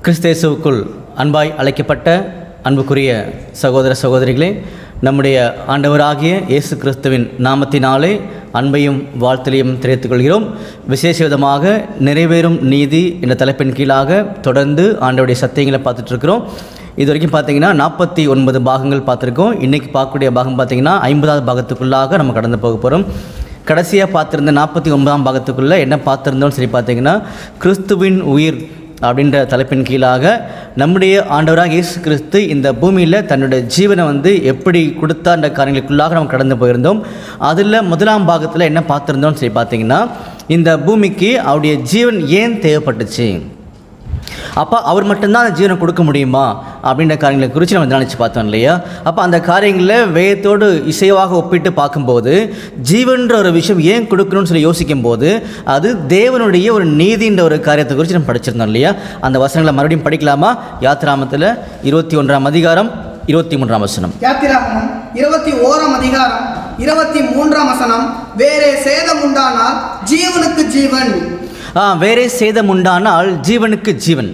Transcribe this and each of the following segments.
கிறிஸ்தேசுவுக்குள் அன்பாய் அழைக்கப்பட்ட அன்புக்குரிய சகோதர சகோதரிகளே, நம்முடைய ஆண்டவராகிய இயேசு கிறிஸ்துவின் நாமத்தினாலே அன்பையும் வாழ்த்தலையும் தெரிவித்துக் கொள்கிறோம். விசேஷ விதமாக நிறைவேறும் நீதி என்ற தலைப்பின் கீழாக தொடர்ந்து ஆண்டவருடைய சத்தியங்களை பார்த்துட்ருக்கிறோம். இது வரைக்கும் பார்த்தீங்கன்னா 49 பாகங்கள் பார்த்துருக்கோம். இன்றைக்கி பார்க்கக்கூடிய பாகம் பார்த்திங்கன்னா 50வது பாகத்துக்குள்ளாக நம்ம கடந்து போக போகிறோம். கடைசியாக பார்த்துருந்த 49ஆம் பாகத்துக்குள்ளே என்ன பார்த்துருந்தோம்னு சொல்லி பார்த்தீங்கன்னா, கிறிஸ்துவின் உயிர் அப்படின்ற தலைப்பின் கீழாக நம்முடைய ஆண்டவராக இயேசு கிறிஸ்து இந்த பூமியில் தன்னுடைய ஜீவனை எப்படி கொடுத்தான்ற காரியங்களுக்குள்ளாக நம்ம கடந்து போயிருந்தோம். அதில் முதலாம் பாகத்தில் என்ன பார்த்துருந்தோம்னு சொல்லி பார்த்தீங்கன்னா, இந்த பூமிக்கு அவருடைய ஜீவன் ஏன் தேவைப்பட்டுச்சு, அப்போ அவர் மட்டும்தான் அந்த ஜீவனை கொடுக்க முடியுமா அப்படின்ற காரியங்களை குறித்து நம்ம நினச்சி பார்த்தோம் இல்லையா. அப்போ அந்த காரியங்களில் வேதத்தோடு இசைவாக ஒப்பிட்டு பார்க்கும்போது ஜீவன்ற ஒரு விஷயம் ஏன் கொடுக்கணும்னு சொல்லி யோசிக்கும் போது அது தேவனுடைய ஒரு நீதின்ற ஒரு காரியத்தை குறித்து நம்ம படிச்சிருந்தோம் இல்லையா. அந்த வசனங்களை மறுபடியும் படிக்கலாமா? யாத்திராகமத்தில் 21ஆம் அதிகாரம் 23ஆம் வசனம். யாத்திராகமம் 21ஆம் அதிகாரம் 23ஆம் வசனம். வேறே சேதம் உண்டானால் ஜீவனுக்கு ஜீவன். வேறே சேதம் உண்டானால் ஜீவனுக்கு ஜீவன்,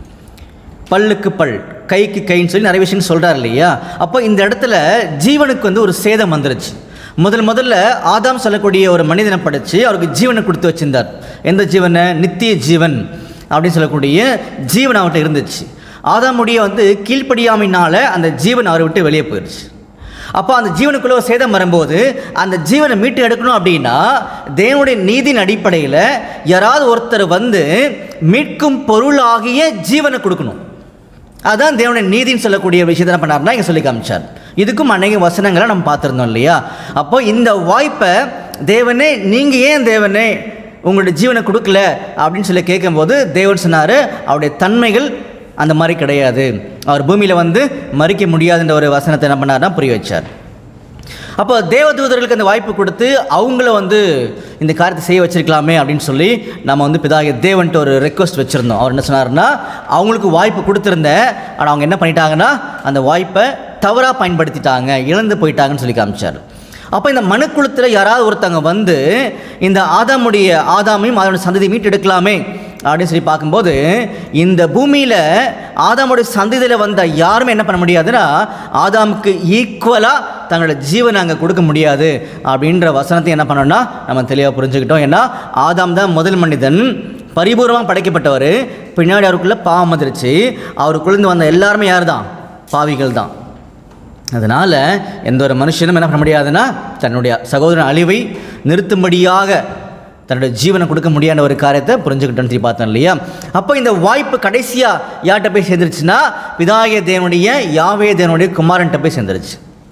பல்லுக்கு பல், கைக்கு கைன்னு சொல்லி நிறைய விஷயம் சொல்கிறார் இல்லையா. அப்போ இந்த இடத்துல ஜீவனுக்கு ஒரு சேதம் வந்துருச்சு. முதல்ல ஆதாம் சொல்லக்கூடிய ஒரு மனிதனை படைச்சு அவருக்கு ஜீவனை கொடுத்து வச்சிருந்தார். எந்த ஜீவனை? நித்திய ஜீவன் அப்படின்னு சொல்லக்கூடிய ஜீவன் அவர்கிட்ட இருந்துச்சு. ஆதாமுடைய கீழ்ப்படியாமையினால் அந்த ஜீவன் அவரை விட்டு வெளியே போயிடுச்சு. அப்போ அந்த ஜீவனுக்குள்ள ஒரு சேதம் வரும்போது அந்த ஜீவனை மீட்டு எடுக்கணும் அப்படின்னா தேவனுடைய நீதியின் அடிப்படையில் யாராவது ஒருத்தர் மீட்கும் பொருளாகிய ஜீவனை கொடுக்கணும். அதுதான் தேவனுடைய நீதின்னு சொல்லக்கூடிய விஷயத்தை என்ன பண்ணார்னா இங்கே சொல்லி காமிச்சார். இதுக்கும் அநேக வசனங்களை நம்ம பார்த்துருந்தோம் இல்லையா. அப்போ இந்த வாய்ப்பை தேவனே, நீங்கள் ஏன் தேவனே உங்களுடைய ஜீவனை கொடுக்கல அப்படின்னு சொல்லி கேட்கும்போது தேவன் சொன்னார், அவருடைய தன்மைகள் அந்த மாதிரி கிடையாது, அவர் பூமியில் மறிக்க முடியாதுன்ற ஒரு வசனத்தை என்ன பண்ணார்னா புரிய வச்சார். அப்போ தேவதூதர்களுக்கு அந்த வாய்ப்பு கொடுத்து அவங்கள இந்த காரியத்தை செய்ய வச்சிருக்கலாமே அப்படின்னு சொல்லி நம்ம பிதாகிய தேவன்ட்டு ஒரு ரெக்வஸ்ட் வச்சுருந்தோம். அவர் என்ன சொன்னார்னா, அவங்களுக்கு வாய்ப்பு கொடுத்துருந்தேன், ஆனால் அவங்க என்ன பண்ணிட்டாங்கன்னா அந்த வாய்ப்பை தவறாக பயன்படுத்திட்டாங்க, இழந்து போயிட்டாங்கன்னு சொல்லி காமிச்சார். அப்போ இந்த மனுக்குளத்தில் யாராவது ஒருத்தவங்க இந்த ஆதாமையும் அதோட சந்ததியை மீட்டு எடுக்கலாமே அப்படின்னு சொல்லி பார்க்கும்போது இந்த பூமியில் ஆதாமுடைய சந்ததியில் வந்த யாருமே என்ன பண்ண முடியாதுன்னா ஆதாமுக்கு ஈக்குவலாக தங்களோட ஜீவனை அங்கே கொடுக்க முடியாது அப்படின்ற வசனத்தை என்ன பண்ணோம்னா நம்ம தெளிவாக புரிஞ்சுக்கிட்டோம். ஏன்னா ஆதாம் தான் முதல் மனிதன், பரிபூர்ணமாக படைக்கப்பட்டவர். பின்னாடி அவருக்குள்ளே பாவம் வந்துருச்சு. அவருக்குள்ளேருந்து வந்த எல்லாருமே யார் தான்? பாவிகள் தான். அதனால் எந்த ஒரு மனுஷனும் என்ன பண்ண முடியாதுன்னா தன்னுடைய சகோதரன் அழிவை நிறுத்தும்படியாக தன்னுடைய ஜீவனை கொடுக்க முடியாத ஒரு காரியத்தை புரிஞ்சுக்கிட்டோன்னு சொல்லி பார்த்தோம் இல்லையா. அப்போ இந்த வாய்ப்பு கடைசியாக யார்கிட்ட போய் சேர்ந்துருச்சுன்னா பிதாகிய தேவனுடைய யாவே தேவனுடைய குமாரன்கிட்ட போய் சேர்ந்துருச்சு.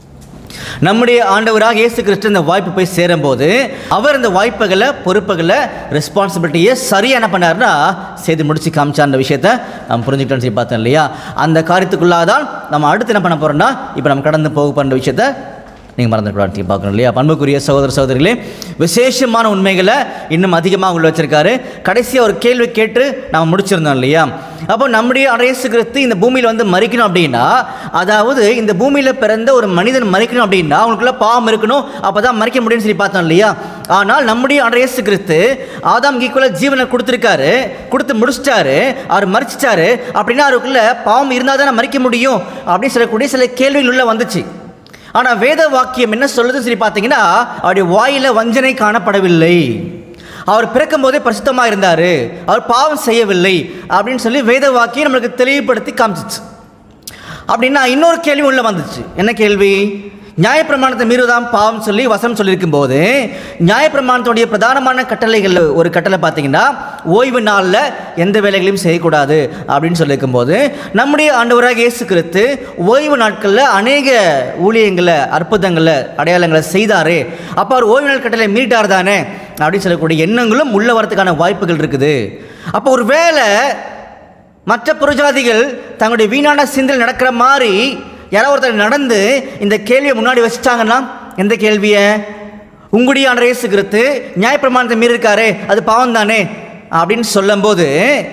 நம்முடைய ஆண்டவராக இயேசு கிறிஸ்து இந்த வாய்ப்பு போய் சேரும்போது அவர் இந்த வாய்ப்புகளை, பொறுப்புகளை, ரெஸ்பான்சிபிலிட்டியை சரியாக என்ன பண்ணார்னா செய்து முடிச்சு காமிச்சா அந்த விஷயத்தை நம்ம புரிஞ்சுக்கிட்டோன்னு சொல்லி பார்த்தோம் இல்லையா. அந்த காரியத்துக்குள்ளாக தான் நம்ம அடுத்து என்ன பண்ண போகிறோம்னா இப்போ நம்ம கடந்து போக போகிற விஷயத்தை நீங்கள் மறந்துக்கூடாது பார்க்கணும் இல்லையா. பண்புக்குரிய சகோதர சகோதரிகளே, விசேஷமான உண்மைகளை இன்னும் அதிகமாக உள்ள வச்சிருக்காரு. கடைசியாக ஒரு கேள்வி கேட்டு நம்ம முடிச்சிருந்தோம் இல்லையா. அப்போ நம்முடைய இயேசு கிறிஸ்து இந்த பூமியில் மறிக்கணும் அப்படின்னா, அதாவது இந்த பூமியில் பிறந்த ஒரு மனிதன் மறிக்கணும் அப்படின்னா அவங்களுக்குள்ள பாவம் இருக்கணும், அப்போ தான் மறிக்க முடியும்னு சொல்லி பார்த்தோம் இல்லையா. ஆனால் நம்முடைய இயேசு கிறிஸ்து ஆதாம் ஈக்குவலாக ஜீவனை கொடுத்துருக்காரு, கொடுத்து முடிச்சிட்டாரு, அவர் மறிச்சிட்டாரு. அப்படின்னா அவருக்குள்ள பாவம் இருந்தால் தான் மறிக்க முடியும் அப்படின்னு சொல்லக்கூடிய சில கேள்விகள் உள்ள வந்துச்சு. ஆனால் வேத வாக்கியம் என்ன சொல்லுதுன்னு சொல்லி பார்த்தீங்கன்னா, அவருடைய வாயில வஞ்சனை காணப்படவில்லை, அவர் பிறக்கும் போதே பரிசுத்தமாக இருந்தார், அவர் பாவம் செய்யவில்லை அப்படின்னு சொல்லி வேத வாக்கியம் நம்மளுக்கு தெளிவுபடுத்தி காமிச்சிச்சு. அப்படின்னா இன்னொரு கேள்வி உள்ள வந்துச்சு. என்ன கேள்வி? நியாயப்பிரமாணத்தை மீறுதான் பாவம் சொல்லி வசனம் சொல்லியிருக்கும் போது நியாயப்பிரமாணத்துடைய பிரதானமான கட்டளைகள் ஒரு கட்டளை பார்த்தீங்கன்னா ஓய்வு நாளில் எந்த வேலைகளையும் செய்யக்கூடாது அப்படின்னு சொல்லியிருக்கும் போது நம்முடைய ஆண்டவராக இயேசு கிறிஸ்து ஓய்வு நாட்களில் அநேக ஊழியங்களை, அற்புதங்களை, அடையாளங்களை செய்தார். அப்போ அவர் ஓய்வு நாள் கட்டளை மீட்டார் தானே அப்படின்னு சொல்லக்கூடிய எண்ணங்களும் உள்ள வரத்துக்கான வாய்ப்புகள் இருக்குது. அப்போ ஒரு வேளை மற்ற புறஜாதிகள் தங்களுடைய வீணான சிந்தனை நடக்கிற மாதிரி யாராவது ஒருத்தர் நடந்து இந்த கேள்வியை முன்னாடி வச்சுட்டாங்கன்னா, எந்த கேள்வியை? உங்களுடைய ஆண்டவர் இயேசு கிறிஸ்து நியாயப்பிரமாணத்தை மீறி இருக்காரு, அது பாவம் தானே அப்படின்னு சொல்லும்போது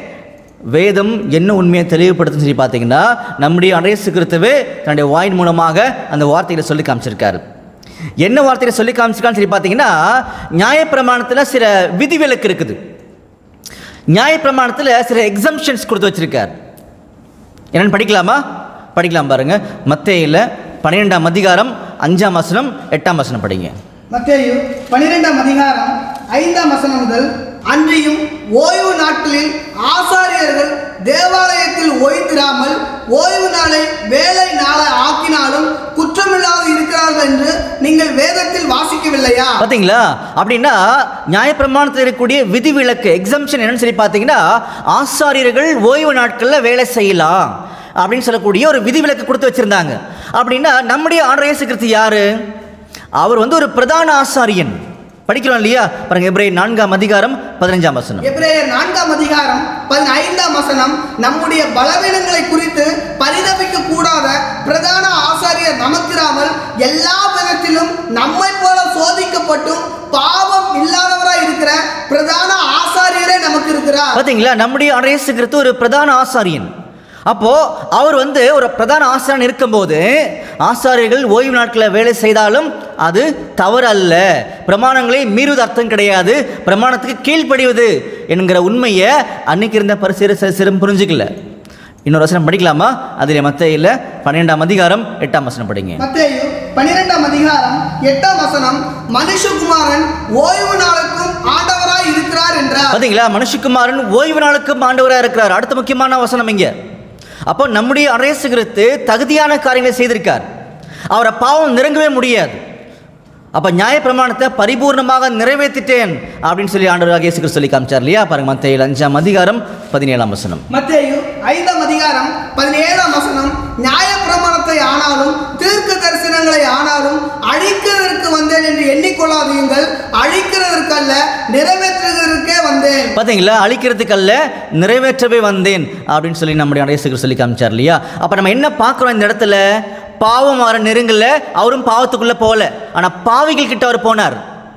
வேதம் என்ன உண்மையை தெளிவுபடுத்துன்னு சொல்லி பார்த்தீங்கன்னா நம்முடைய ஆண்டவர் இயேசு கிறிஸ்துவே தன்னுடைய வாயின் மூலமாக அந்த வார்த்தைகளை சொல்லி காமிச்சிருக்காரு. என்ன வார்த்தையை சொல்லி காமிச்சிருக்கான்னு சொல்லி பார்த்தீங்கன்னா, நியாயப்பிரமாணத்தில் சில விதிவிலக்கு இருக்குது, நியாயப்பிரமாணத்தில் சில எக்ஸம்ஷன்ஸ் கொடுத்து வச்சிருக்கார். என்னன்னு படிக்கலாமா? படிக்கலாம் பாருங்க. மத்தேயுல 12ஆம் அதிகாரம் 5ஆம் வசனம் 8ஆம் வசனம் படிங்க. மத்தேயு 12ஆம் அதிகாரம் 5ஆம் வசனம் முதல், அன்றியும் ஓய்வு நாட்களில் ஆசாரியர்கள் தேவாலயத்தில் ஓய்ந்திராமல் ஓய்வு நாளை வேலை நாளை ஆக்கினாலும் குற்றமில்லாது இருக்கிறார்கள் என்று நீங்கள் வேதத்தில் வாசிக்கவில்லையா? பாத்தீங்களா? அப்படின்னா நியாயப்பிரமாணத்தில் இருக்கக்கூடிய விதிவிலக்கு எக்ஸம்ஷன் என்னன்னு சொல்லி பார்த்தீங்கன்னா, ஆசாரியர்கள் ஓய்வு நாட்களில் வேலை செய்யலாம் அப்படின்னு சொல்லக்கூடிய ஒரு விதிவிலக்கு கொடுத்து வச்சிருந்தாங்க. அப்படின்னா நம்முடைய ஆண்டவர் இயேசு கிறிஸ்து யாரு? அவர் ஒரு பிரதான ஆசாரியன். படிக்கலாம் இல்லையா? பாருங்க, எபிரேயர் 4ஆம் அதிகாரம் 15ஆம் வசனம். எபிரேயர் 4ஆம் அதிகாரம் 15ஆம் வசனம், நம்முடைய பலவீனங்களை குறித்து பரிதபிக்க கூடாத பிரதான ஆசாரியர் நமக்கிராமல் எல்லா விதத்திலும் நம்மை போல சோதிக்கப்பட்டும் பாவம் இல்லாதவராய் இருக்கிற பிரதான ஆசாரியரே நமக்கு இருக்கிறார். பாத்தீங்களா? நம்முடைய ஆண்டவர் இயேசு கிறிஸ்து ஒரு பிரதான ஆசாரியன். அப்போ அவர் ஒரு பிரதான ஆசாரியன் இருக்கும்போது ஆசாரியர்கள் ஓய்வு நாட்களில் வேலை செய்தாலும் அது தவறு அல்ல, பிரமாணங்களை மீறுவது அர்த்தம் கிடையாது, பிரமாணத்துக்கு கீழ்ப்படிவது என்கிற உண்மையை அன்னைக்கு இருந்த பரிசேயர் புரிஞ்சுக்கல. இன்னொரு வசனம் படிக்கலாமா? அதில் மத்தேயுல 12ஆம் அதிகாரம் 8ஆம் வசனம் படிங்க. மத்தேயு 12ஆம் அதிகாரம் 8ஆம் வசனம், மனுஷகுமாரன் ஓய்வு நாளுக்கும் ஆண்டவராய் இருக்கிறார் என்றார். பாத்தீங்களா? மனுஷகுமாரன் ஓய்வு நாளுக்கும் ஆண்டவராய் இருக்கிறார். அடுத்த முக்கியமான வசனம் இங்க. அப்போ நம்முடைய இயேசு கிறிஸ்து தகுதியான காரியங்களை செய்திருக்கார். அவரை பாவம் நெருங்கவே முடியாது. அப்ப நியாயப்பிரமாணத்தை பரிபூர்ணமாக நிறைவேற்றிட்டேன் அப்படின்னு சொல்லி ஆண்டவராகிய இயேசு கிறிஸ்து சொல்லி காமிச்சார் இல்லையா? பாருங்க, மத்தேயு 5ஆம் அதிகாரம் 17ஆம் வசனம். மத்தேயு 5ஆம் அதிகாரம் 17ஆம் வசனம், நியாயப்பிரமாணத்தை ஆனாலும் தீர்க்க தரிசனங்களை ஆனாலும் அழிக்கிறதற்கு வந்தேன் என்று எண்ணிக்கொள்ளாதீர்கள், அழிக்கிறதற்கல்ல நிறைவேற்றுவதற்கே வந்தேன். பாத்தீங்களா? அழிக்கிறதுக்கல்ல நிறைவேற்றவே வந்தேன் அப்படின்னு சொல்லி நம்முடைய இயேசு கிறிஸ்து சொல்லி காமிச்சார் இல்லையா? அப்ப நம்ம என்ன பார்க்கிறோம் இந்த இடத்துல? பாவம் அவரை நெருங்கல, அவரும் பாவத்துக்குள்ள போகல. ஆனா பாவிகள் கிட்ட அவர் போனார்,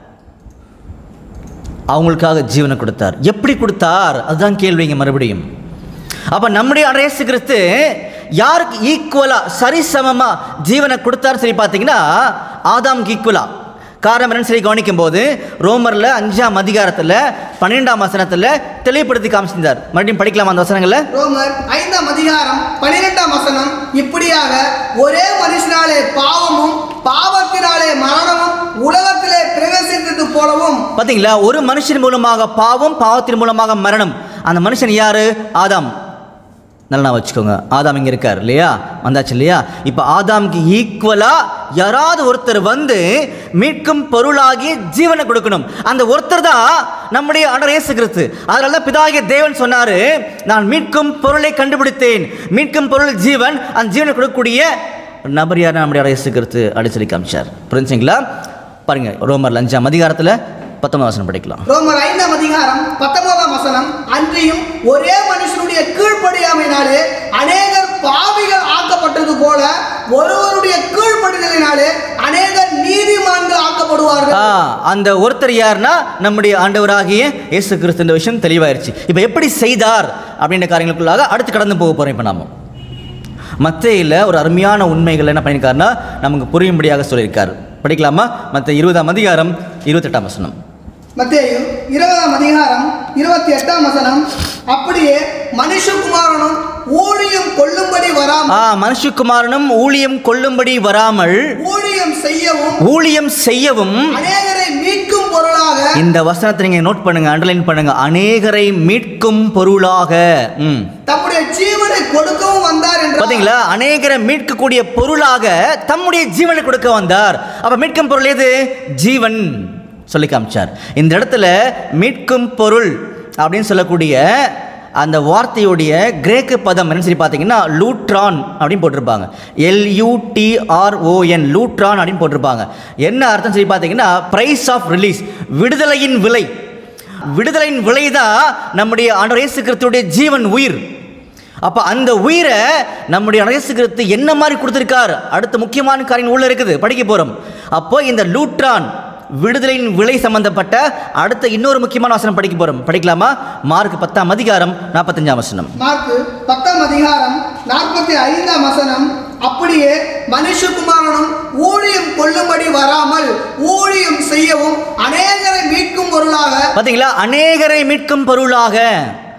அவங்களுக்காக ஜீவனை கொடுத்தார். எப்படி கொடுத்தார்? அதுதான் கேள்விங்க மறுபடியும். அப்ப நம்முடைய இயேசு கிறிஸ்து யாருக்கு ஈக்குவலா சரிசமமா ஜீவனை கொடுத்தார் சொல்லி பார்த்தீங்கன்னா, ஆதாமுக்கு ஈக்குவலா. காரணம் என்னன்னு சொல்லி கவனிக்கும் போது ரோமர்ல 5ஆம் அதிகாரத்தில் 12ஆம் வசனத்தில் தெளிவுபடுத்தி காமிச்சிருந்தார். மறுபடியும் படிக்கலாம் அந்த வசனங்களை. ரோமர் 5ஆம் அதிகாரம் 12ஆம் வசனம், இப்படியாக ஒரே மனுஷனாலே பாவமும் பாவத்தினாலே மரணமும் உலகத்திலே பிரவேசித்தது போலவும். பாத்தீங்களா? ஒரு மனுஷன் மூலமாக பாவம், பாவத்தின் மூலமாக மரணம். அந்த மனுஷன் யாரு? ஆதாம். நல்லா வச்சுக்கோங்க, ஆதாம் இங்கே இருக்கார் இல்லையா? வந்தாச்சு இல்லையா? இப்போ ஆதாமுக்கு ஈக்குவலா யாராவது ஒருத்தர் மீட்கும் பொருளாகி ஜீவனை கொடுக்கணும். அந்த ஒருத்தர் தான் நம்முடைய ஆண்டவர் இயேசு கிறிஸ்து. அதனால தான் பிதாகிய தேவன் சொன்னாரு, நான் மீட்கும் பொருளை கண்டுபிடித்தேன், மீட்கும் பொருள் ஜீவன், அந்த ஜீவனை கொடுக்கக்கூடிய நபர் யார்? நம்முடைய இயேசு கிறிஸ்து அப்படி சொல்லி காமிச்சார். புரிஞ்சுங்களா? பாருங்க, ரோமர் 5ஆம் அதிகாரத்தில் 19ஆம் வசனம் படிக்கலாம். ரோமர் 5ஆம் அதிகாரம் 19ஆம் வசனம், அன்றியும் ஒரே மனுஷனுடைய கீழ்ப்படியாமையினாலே அநேகர் பாவிகள் ஆக்கப்பட்டது போல ஒருவருடைய கீழ்ப்படிதலினாலே அநேகர் நீதிமான்கள் ஆக்கப்படுவார்கள். அந்த ஒருத்தர் யாருன்னா நம்முடைய ஆண்டவராகிய இயேசு கிறிஸ்து. இந்த விஷயம் தெளிவாயிருச்சு. இப்போ எப்படி செய்தார் அப்படின்ற காரியங்களுக்குள்ளாக அடுத்து கடந்து போக போறோம். இப்போ நாம மத்தேயுல ஒரு அருமையான உண்மைகள் என்ன பண்ணியிருக்காருன்னா நமக்கு புரியும்படியாக சொல்லியிருக்காரு. படிக்கலாமா? மத்தேயு 20ஆம் அதிகாரம் 28ஆம் வசனம். மத்தேயு 20ஆம் அதிகாரம் 28ஆம் வசனம், அப்படியே மனுஷகுமாரனும் ஊழியம் கொள்ளும்படி வராமல். மனுஷகுமாரனும் ஊழியம் கொள்ளும்படி வராமல் ஊழியம் செய்யவும் அநேகரை மீட்கும் பொருளாக. இந்த வசனத்தை நீங்க நோட் பண்ணுங்க, அண்டர்லைன் பண்ணுங்க. அநேகரை மீட்கும் பொருளாக தம்முடைய ஜீவனை கொடுக்கவும் வந்தார் என்று. பாத்தீங்களா? அநேகரை மீட்கக்கூடிய பொருளாக தம்முடைய ஜீவனை கொடுக்க வந்தார். அப்ப மீட்கும் பொருள் எது? ஜீவன் சொல்லி காமிச்சார். இந்த இடத்துல மீட்கும் பொருள் அப்படின்னு சொல்லக்கூடிய அந்த வார்த்தையுடைய கிரேக்க பதம் என்ன சொல்லி பார்த்தீங்கன்னா லூட்ரான் அப்படின்னு போட்டிருப்பாங்க. LUTRON, லூட்ரான் அப்படின்னு போட்டிருப்பாங்க. என்ன அர்த்தம் சொல்லி பார்த்தீங்கன்னா பிரைஸ் ஆஃப் ரிலீஸ், விடுதலையின் விலை. விடுதலையின் விலை தான் நம்முடைய ஆண்டவர் இயேசு கிறிஸ்துவுடைய ஜீவன், உயிர். அப்போ அந்த உயிரை நம்முடைய இயேசு கிறிஸ்து என்ன மாதிரி கொடுத்துருக்கார்? அடுத்த முக்கியமான காரியம் உள்ள இருக்குது, படிக்க போகிறோம். அப்போ இந்த லூட்ரான் விடுதலையின் விலை சம்பந்தப்பட்ட அடுத்த இன்னொரு முக்கியமான வசனம் படிக்க போறோம். படிக்கலாமா? மார்க் 10ஆம் அதிகாரம் 45ஆம் வசனம். மார்க் 10ஆம் அதிகாரம் 45ஆம் வசனம், அப்படியே மனுஷகுமாரனும் ஊழியம் கொள்ளும்படி வராமல் ஊழியம் செய்யவும் அநேகரை மீட்கும் பொருளாக. பாத்தீங்களா? அநேகரை மீட்கும் பொருளாக.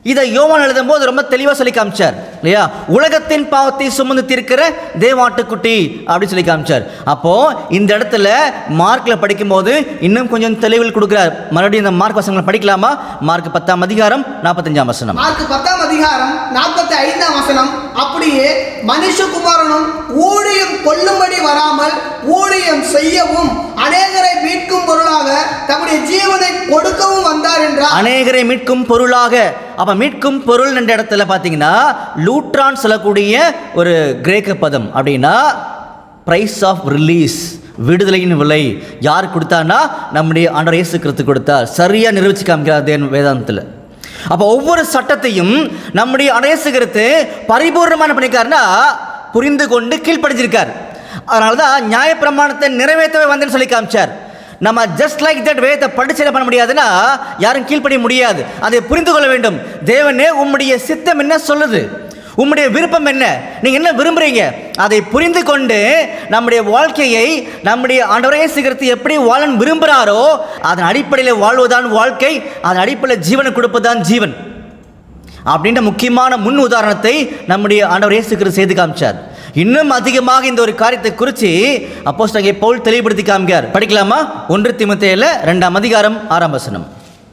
இதை யோவான் எழுதும் போது ரொம்ப தெளிவாக சொல்லி காமிச்சார் இல்லையா. உலகத்தின் பாவத்தை சுமந்து தீர்க்கிற தேவாட்டுக்குட்டி அப்படின்னு சொல்லி காமிச்சார். அப்போ இந்த இடத்துல மார்க்ல படிக்கும்போது இன்னும் கொஞ்சம் தெளிவில் கொடுக்கிறார். மறுபடியும் இந்த மார்க் வசனங்களை படிக்கலாமா? மார்க் 10ஆம் அதிகாரம் 45ஆம் வசனம். மார்க் 10ஆம் அதிகாரம் 45ஆம் வசனம். அப்படியே மனுஷகுமாரனும் ஊழியம் கொள்ளும்படி வராமல் ஊழியம் செய்யவும் அநேகரை மீட்கும் பொருளாக தம்முடைய ஜீவனை கொடுக்கவும் வந்தார் என்றார். அநேகரை மீட்கும் பொருளாக. அப்ப மீட்கும் பொருள் என்ற இடத்துல பாத்தீங்கன்னா லூட்ரான் சொல்லக்கூடிய ஒரு கிரேக்க பதம். அப்படின்னா பிரைஸ் ஆஃப் ரிலீஸ், விடுதலையின் விலை. யார் கொடுத்தான்னா நம்முடைய ஆண்டவர் இயேசு கிறிஸ்து கொடுத்தார். சரியா நிரூபிச்சு காமிக்கிறார் வேதாந்தத்தில். அப்போ ஒவ்வொரு சட்டத்தையும் நம்முடைய இயேசு கிறிஸ்து பரிபூர்ணமான பண்ணிக்காருன்னா புரிந்து கொண்டு கீழ்ப்படிச்சிருக்கார். அதனால தான் நியாயப்பிரமாணத்தை நிறைவேற்றவே வந்தேன்னு சொல்லி காமிச்சார். நம்ம ஜஸ்ட் லைக் தட் வேதத்தை படிச்சு பண்ண முடியாதுன்னா யாரும் கீழ்ப்படிய முடியாது. அதை புரிந்து கொள்ள வேண்டும். தேவனே உம்முடைய சித்தம் என்ன சொல்லுது, உம்முடைய விருப்பம் என்ன, நீங்க என்ன விரும்புறீங்க, அதை புரிந்து கொண்டு நம்முடைய வாழ்க்கையை நம்முடைய ஆண்டவரே இயேசு கிறிஸ்து எப்படி வாழ விரும்புகிறாரோ அதன் அடிப்படையில் வாழ்வதுதான் வாழ்க்கை, அதன் அடிப்படையில் ஜீவனை கொடுப்பதுதான் ஜீவன் அப்படின்ற முக்கியமான முன் உதாரணத்தை நம்முடைய ஆண்டவர் இயேசு கிறிஸ்து செய்து காமிச்சார். இன்னும் அதிகமாக இந்த ஒரு காரியத்தை குறித்து அப்போஸ்தலனாகிய பவுல் தெளிவுபடுத்தி காமிக்கிறார். படிக்கலாமா? 1 தீமோத்தேயுல 2ஆம் அதிகாரம் 6ஆம் வசனம்.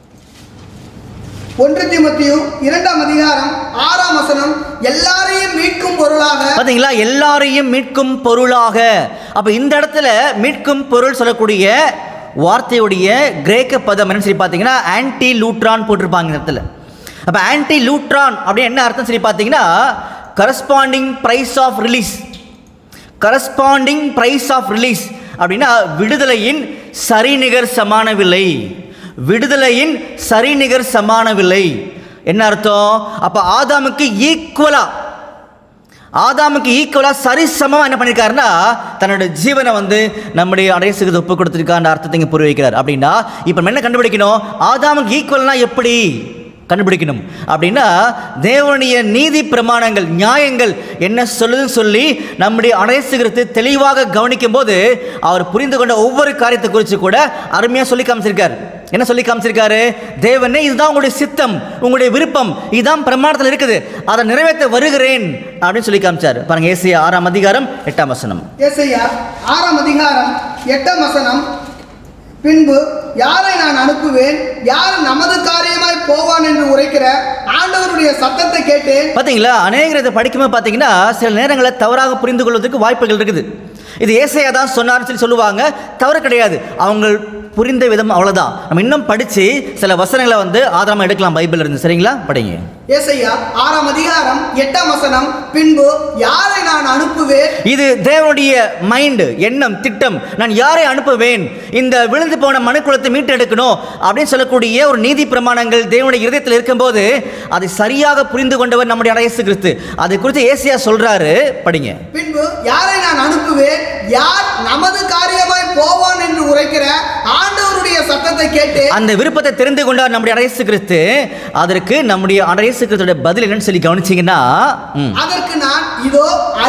1 தீமோத்தேயு 2ஆம் அதிகாரம் 6ஆம் வசனம். எல்லாரையும் மீட்கும் பொருளாக. பாத்தீங்களா? எல்லாரையும் மீட்கும் பொருளாக. அப்ப இந்த இடத்துல மீட்கும் பொருள் சொல்லக்கூடிய வார்த்தையுடைய கிரேக்க பதம் என்னன்னு சொல்லி பார்த்தீங்கன்னா ஆன்டி லூட்ரான் போட்டிருப்பாங்க இந்த இடத்துல. அப்ப ஆன்டி லூட்ரான் அப்படின்னு என்ன அர்த்தம் சொல்லி பார்த்தீங்கன்னா corresponding price of release. Corresponding price of release அப்படின்னா விடுதலையின் சரிநிகர் சமான விலை. விடுதலையின் சரிநிகர் சமான விலை என்ன அர்த்தம்? அப்ப ஆதாமுக்கு ஈக்குவலா சரிசமமா என்ன பண்ணிருக்காருன்னா தன்னோட ஜீவனை நம்முடைய இயேசுக்கு ஒப்பு கொடுத்திருக்கார் அர்த்தத்தை இங்க புரிய வைக்கிறார். அப்படின்னா இப்ப என்ன கண்டுபிடிக்கணும்? ஆதாமுக்கு ஈக்குவல்னா எப்படி கண்டுபிடிக்கணும் அப்படின்னா தேவனுடைய நீதி பிரமாணங்கள் நியாயங்கள் என்ன சொல்லுதுன்னு சொல்லி நம்முடைய இயேசு கிறிஸ்து தெளிவாக கவனிக்கும் போது அவர் புரிந்து கொண்ட ஒவ்வொரு காரியத்தை குறித்து கூட அருமையாக சொல்லி காமிச்சிருக்காரு. என்ன சொல்லி காமிச்சிருக்காரு? தேவனே இதுதான் உங்களுடைய சித்தம், உங்களுடைய விருப்பம், இதுதான் பிரமாணத்தில் இருக்குது, அதை நிறைவேற்ற வருகிறேன் அப்படின்னு சொல்லி காமிச்சார். பாருங்க ஏசாயா 6ஆம் அதிகாரம் 8ஆம் வசனம். ஏசாயா 6ஆம் அதிகாரம் 8ஆம் வசனம். பின்பு யாரை நான் அனுப்புவேன், யார் நமது காரியமாய் போவான் என்று உரைக்கிற ஆண்டவருடைய சத்தத்தை கேட்டேன். பாத்தீங்களா? அநேகர் இதை படிக்கும்போது பாத்தீங்கன்னா சில நேரங்களில் தவறாக புரிந்து கொள்வதற்கு வாய்ப்புகள் இருக்குது. இது ஏசாயா தான் சொன்னார்னு சொல்லி சொல்லுவாங்க. தவறு கிடையாது, அவங்க புரிந்த விதம் அவ்வளவுதான். நம்ம இன்னும் படிச்சு சில வசனங்களை ஆதாரமா எடுக்கலாம் பைபிள் இருந்து. சரிங்களா? படிங்க. ஏசாயா 6ஆம் அதிகாரம் 8ஆம் வசனம். பின்பு யாரை நான் அனுப்புவேன். இது தேவனுடைய மைண்ட், எண்ணம், திட்டம். நான் யாரை அனுப்புவேன், இந்த விழுந்து போன மனுக்குலத்தை மீட்டு எடுக்கணும் அப்படின்னு சொல்லக்கூடிய ஒரு நீதி பிரமாணங்கள் தேவனுடைய இதயத்தில் இருக்கும்போது அதை சரியாக புரிந்து கொண்டவர் நம்முடைய இயேசு கிறிஸ்து. அதை குறித்து ஏசாயா சொல்றாரு. படிங்க. பின்பு யாரை நான் அனுப்புவேன், யார் நமது காரியமாய் போவான் என்று உரைக்கிற ஆண்டவருடைய சத்தத்தை கேட்டு. அந்த விருப்பத்தை தெரிந்து கொண்டார் நம்முடைய இயேசு கிறிஸ்து. அதற்கு நம்முடைய இயேசு கிறிஸ்துவோட பதில் என்னன்னு சொல்லி கவனிச்சீங்கன்னா அதற்கு நான் இதோ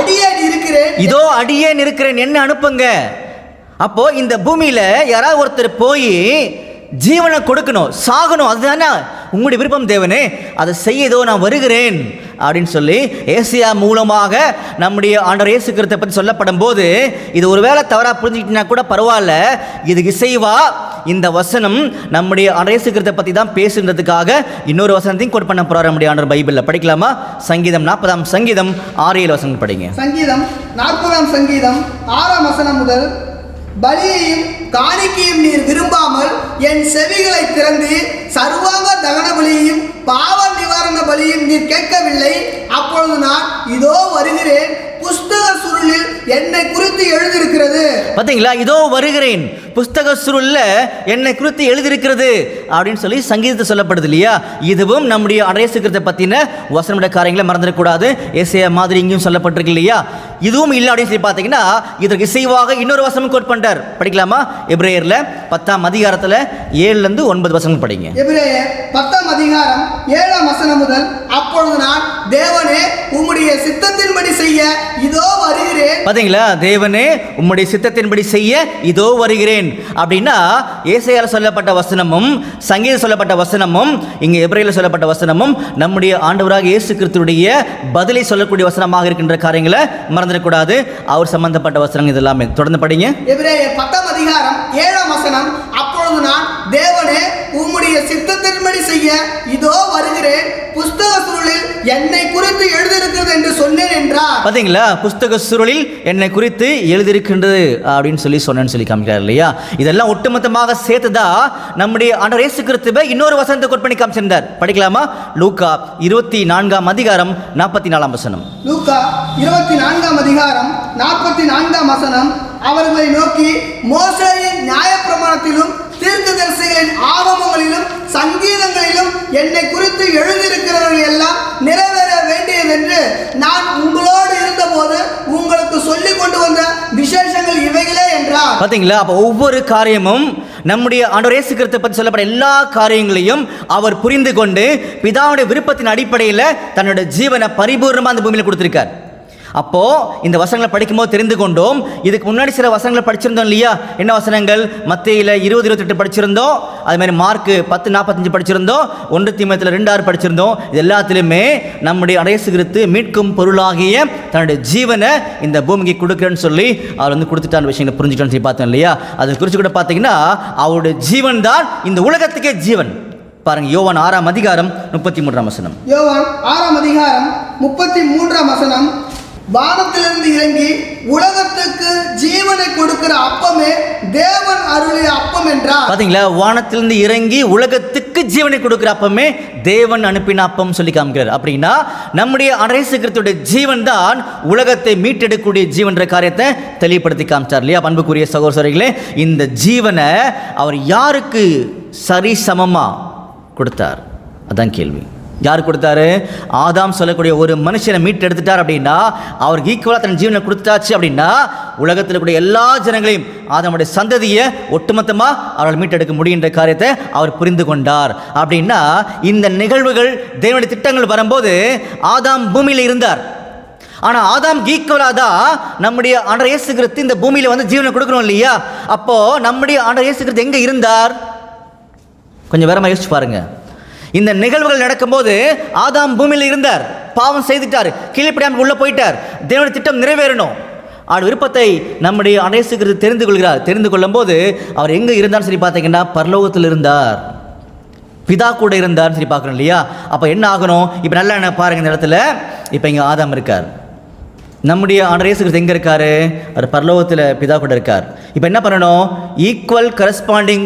அடியேன் இருக்கிறேன், என்ன அனுப்புங்க. அப்போ இந்த பூமியில யாராவது ஒருத்தர் போய் ஜீவனை கொடுக்கணும், சாகணும், அதுதானே உங்களுடைய விருப்பம் தேவனே, அதை செய்ய இதோ நான் வருகிறேன் அப்படின்னு சொல்லி ஏசாயா மூலமாக நம்முடைய ஆண்டவர் இயேசு கிறிஸ்துவை பற்றி சொல்லப்படும் போது இது ஒருவேளை தவறாக புரிஞ்சுக்கிட்டீங்கன்னா கூட பரவாயில்ல, இதுக்கு இசைவா இந்த வசனம் நம்முடைய ஆண்டவர் இயேசு கிறிஸ்துவை பற்றி தான் பேசுன்றதுக்காக இன்னொரு வசனத்தையும் கோட் பண்ண போறார் நம்முடைய ஆண்டவர் பைபிளில். படிக்கலாமா? சங்கீதம் 40ஆம் சங்கீதம் 6-7 வசனம் படிங்க. சங்கீதம் 40ஆம் சங்கீதம் 6ஆம் வசனம் முதல். பலியையும் காணிக்கையும் நீர் விரும்பாமல் என் செவிகளை திறந்து சர்வாங்க தகன பலியையும் பாவ நிவாரண பலியும் நீர் கேட்கவில்லை. அப்பொழுது நான் இதோ வருகிறேன், புஸ்தக சுருளில் என்னை குறித்து எழுதியிருக்கிறது. பாத்தீங்களா? இதோ வருகிறேன், புஸ்தக சுருள்ல என்னை குறித்து எழுதியிருக்கிறது அப்படின்னு சொல்லி சங்கீதத்தை சொல்லப்படுது இல்லையா? இதுவும் நம்முடைய இயேசு கிறிஸ்துவை பத்தின வசனமுடைய காரியங்களை மறந்துடக்கூடாது. ஏசாயா மாதிரி இங்கேயும் சொல்லப்பட்டிருக்கு இல்லையா? இதுவும் இல்லை அப்படின்னு சொல்லி பார்த்தீங்கன்னா இதற்கு இசைவாக இன்னொரு வசனம் கோட் பண்றார். படிக்கலாமா? எபிரேயர்ல 10ஆம் அதிகாரத்துல 7-9 வசனம் படிங்க. எபிரேயர் 10ஆம் அதிகாரம் 7ஆம் வசனம் முதல். அப்பொழுது நான் தேவனே உம்முடைய சித்தத்தின்படி செய்ய இதோ வருகிறேன். பாத்தீங்களா, தேவனே உம்முடைய சித்தத்தின்படி செய்ய இதோ வருகிறேன் அப்படின்னா ஏசாயால சொல்லப்பட்ட வசனமும் சங்கீதம் சொல்லப்பட்ட வசனமும் இங்கே எபிரேயர்ல சொல்லப்பட்ட வசனமும் நம்முடைய ஆண்டவராக இயேசு கிறிஸ்துவுடைய பதிலை சொல்லக்கூடிய வசனமாக இருக்கின்ற காரியங்களை மறந்துடக்கூடாது. அவர் சம்பந்தப்பட்ட வசனங்கள் இதெல்லாமே தொடர்ந்து படிங்க. எபிரேயர் 10 அதிகாரம் 7 வசனம், அப்பொழுது நான் தேவனே உம்முடைய சித்தத்தின்படி செய்ய இதோ வருகிறேன், புஸ்தக சுருளில் என்னை குறித்து எழுதியிருக்கிறது என்று சொன்னேன் என்றார். பாத்தீங்களா, புஸ்தக சுருளில் என்னை குறித்து எழுதியிருக்கின்றது அப்படின்னு சொன்னேன்னு சொல்லி காமிக்கிறார் இல்லையா. இதெல்லாம் ஒட்டுமொத்தமாக சேர்த்துதான் நம்முடைய ஆண்டவர் இயேசு கிறிஸ்துவை இன்னொரு வசனத்தை கோட் பண்ணி காமிச்சிருந்தார். படிக்கலாமா? லூக்கா 24 அதிகாரம் 44 வசனம். லூக்கா 24 அதிகாரம் 44 வசனம், அவர்களை நோக்கி மோசேயின் நியாயப்பிரமாணத்திலும் தீர்க்கதரிசிகளின் ஆகமங்களிலும் சங்கீதங்களிலும் என்னை குறித்து எழுதியிருக்கிறவர்கள் எல்லாம் நிறைவேற வேண்டியதென்று நான் உங்களோடு இருந்தபோது உங்களுக்கு சொல்லிக் கொண்டு வந்த விசேஷங்கள் இவைகளே என்றார். பாத்தீங்களா, அப்ப ஒவ்வொரு காரியமும் நம்முடைய ஆண்டவர் இயேசு கிறிஸ்துவை பற்றி சொல்லப்பட்ட எல்லா காரியங்களையும் அவர் புரிந்து கொண்டு பிதாவுடைய விருப்பத்தின் அடிப்படையில் தன்னுடைய ஜீவனை பரிபூர்ணமாக அந்த பூமியில் கொடுத்திருக்கார். அப்போ இந்த வசனங்களை படிக்கும்போது தெரிந்து கொண்டோம். இதுக்கு முன்னாடி சில வசனங்களை படிச்சிருந்தோம் இல்லையா. என்ன வசனங்கள்? மத்தேயில 20:28 படிச்சிருந்தோம், அது மாதிரி மார்க் 10:45 படிச்சிருந்தோம், 1 தீமோத்தேயுல 2:6 படிச்சிருந்தோம். இது எல்லாத்திலுமே நம்முடைய இயேசு கிறிஸ்து மீட்கும் பொருளாகிய தன்னுடைய ஜீவனை இந்த பூமிக்கு கொடுக்குறேன்னு சொல்லி அவர் வந்து கொடுத்துட்டான விஷயங்களை புரிஞ்சுக்கணும்னு சொல்லி பார்த்தோம் இல்லையா. அதை குறித்து கூட பார்த்தீங்கன்னா அவருடைய ஜீவன் தான் இந்த உலகத்துக்கே ஜீவன். பாருங்க, யோவான் 6 அதிகாரம் 33 வசனம். யோவான் 6 அதிகாரம் 33 வசனம், வானத்திலிருந்து இறங்கி உலகத்துக்கு ஜீவனை கொடுக்கிற அப்பமே தேவன் அருளிய அப்பம் என்றார். பாத்தீங்களா, வானத்திலிருந்து இறங்கி உலகத்துக்கு ஜீவனை கொடுக்கிற அப்பமே தேவன் அனுப்பின அப்பம் சொல்லி காமிக்கிறார். அப்படின்னா நம்முடைய இயேசு கிறிஸ்துவுடைய ஜீவன் தான் உலகத்தை மீட்டெடுக்கக்கூடிய ஜீவன்ற காரியத்தை தெளிவுபடுத்தி காமிச்சார் இல்லையா. அன்புக்குரிய சகோதரர்களே, இந்த ஜீவனை அவர் யாருக்கு சரி சமமா கொடுத்தார்? அதான் கேள்வி. யார் கொடுத்தாரு? ஆதாம் சொல்லக்கூடிய ஒரு மனுஷனை மீட்டு எடுத்துட்டார் அப்படின்னா, அவருக்கு ஈக்குவலாக தன் ஜீவனை கொடுத்தாச்சு அப்படின்னா உலகத்தில் கூடிய எல்லா ஜனங்களையும் ஆதாமுடைய சந்ததியை ஒட்டுமொத்தமாக அவர்கள் மீட்டெடுக்க முடியுன்ற காரியத்தை அவர் புரிந்து கொண்டார். அப்படின்னா இந்த நிகழ்வுகள் தேவனுடைய திட்டங்கள் வரும்போது ஆதாம் பூமியில் இருந்தார். ஆனால் ஆதாம் ஈக்குவலாக தான் நம்முடைய ஆண்டவர் இயேசு கிறிஸ்து இந்த பூமியில் வந்து ஜீவனை கொடுக்கணும் இல்லையா. அப்போ நம்முடைய ஆண்டவர் இயேசு கிறிஸ்து எங்கே இருந்தார்? கொஞ்சம் வேறமா யோசிச்சு பாருங்க. இந்த நிகழ்வுகள் நடக்கும்போது ஆதாம் பூமியில் இருந்தார், பாவம் செய்துட்டார், கீழ்ப்படியாமல் உள்ள போயிட்டார். தேவனுடைய திட்டம் நிறைவேறணும். அவருடைய விருப்பத்தை நம்முடைய இயேசு கிறிஸ்து தெரிந்து கொள்கிறார். தெரிந்து கொள்ளும் போது அவர் எங்கே இருந்தார்னு சொல்லி பார்த்தீங்கன்னா பரலோகத்தில் இருந்தார், பிதா கூட இருந்தார்னு சொல்லி பார்க்கணும் இல்லையா. அப்போ என்ன ஆகணும்? இப்போ நல்லா என்ன பாருங்க, இந்த இடத்துல இப்போ இங்கே ஆதாம் இருக்கார், நம்முடைய ஆண்டவர் இயேசு கிறிஸ்து எங்கே இருக்கார்? அவர் பரலோகத்தில் பிதா கூட இருக்கார். இப்போ என்ன பண்ணணும்? Equal corresponding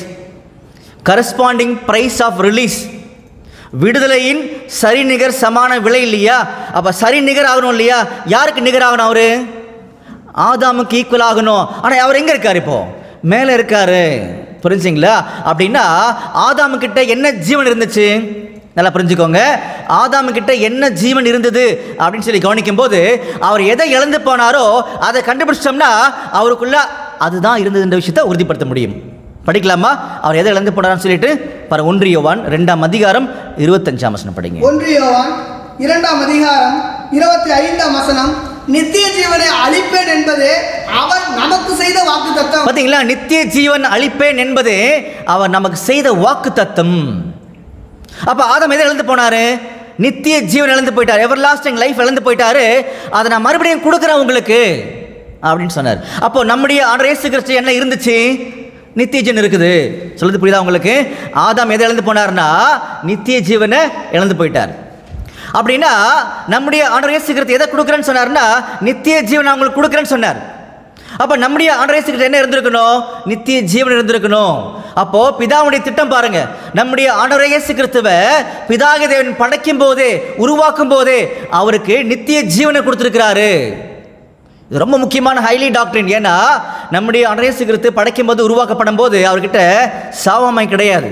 price of release, விடுதலையின் சரிநிகர் சமான விலை இல்லையா. அப்போ சரிநிகர் ஆகணும் இல்லையா. யாருக்கு நிகர் ஆகணும்? அவரு ஆதாமுக்கு ஈக்குவல் ஆகணும். ஆனால் அவர் எங்கே இருக்கார்? இப்போ மேலே இருக்காரு. புரிஞ்சுங்களா? அப்படின்னா ஆதாமு கிட்ட என்ன ஜீவன் இருந்துச்சு? நல்லா புரிஞ்சுக்கோங்க. ஆதாமு கிட்ட என்ன ஜீவன் இருந்தது அப்படின்னு சொல்லி கவனிக்கும் போது அவர் எதை இழந்து போனாரோ அதை கண்டுபிடிச்சோம்னா அவருக்குள்ள அதுதான் இருந்ததுன்ற விஷயத்தை உறுதிப்படுத்த முடியும். படிக்கலாமா? அவர் எதை இழந்து போனார்னு சொல்லிட்டு 1 யோவான் 2 அதிகாரம் 25 வசனம் படிங்க. 1 யோவான் 2 அதிகாரம் 25 வசனம், நித்திய ஜீவனை அளிப்பேன் என்பதே அவர் நமக்கு செய்த வாக்குத்தத்தம். பாத்தீங்களா, நித்திய ஜீவன் அளிப்பேன் என்பதே அவர் நமக்கு செய்த வாக்குத்தத்தம். அப்ப ஆதாம் எதை இழந்து போனாரு? நித்திய ஜீவன் இழந்து போயிட்டார், எவர்லாஸ்டிங் லைஃப் இழந்து போயிட்டாரு. அதை நான் மறுபடியும் கொடுக்குறேன் உங்களுக்கு அப்படின்னு சொன்னார். அப்போ நம்முடைய ஆண்டவர் இயேசு கிறிஸ்து என்ன இருந்துச்சு? நித்திய ஜீவன் இருக்குது. சொல்லுது புரியுதா உங்களுக்கு? ஆதாம் எதை இழந்து போனார்னா நித்திய ஜீவனை இழந்து போயிட்டார். அப்படின்னா நம்முடைய ஆண்டவர் இயேசு கிறிஸ்து எதை கொடுக்குறேன்னு சொன்னார்னா நித்திய ஜீவன் அவங்களுக்கு கொடுக்குறேன்னு சொன்னார். அப்போ நம்முடைய ஆண்டவர் இயேசு கிறிஸ்து என்ன இருந்திருக்கணும்? நித்திய ஜீவன் இருந்திருக்கணும். அப்போ பிதாவுடைய திட்டம் பாருங்க. நம்முடைய ஆண்டவர் இயேசு கிறிஸ்துவை பிதாகிய தேவன் படைக்கும் போதே உருவாக்கும் போதே அவருக்கு நித்திய ஜீவனை கொடுத்திருக்கிறாரு. இது ரொம்ப முக்கியமான ஹைலி டாக்டரின். ஏன்னா நம்முடைய ஆண்டவர் இயேசு கிறிஸ்து படைக்கும் போது உருவாக்கப்படும் போது அவர்கிட்ட சாவாமை கிடையாது.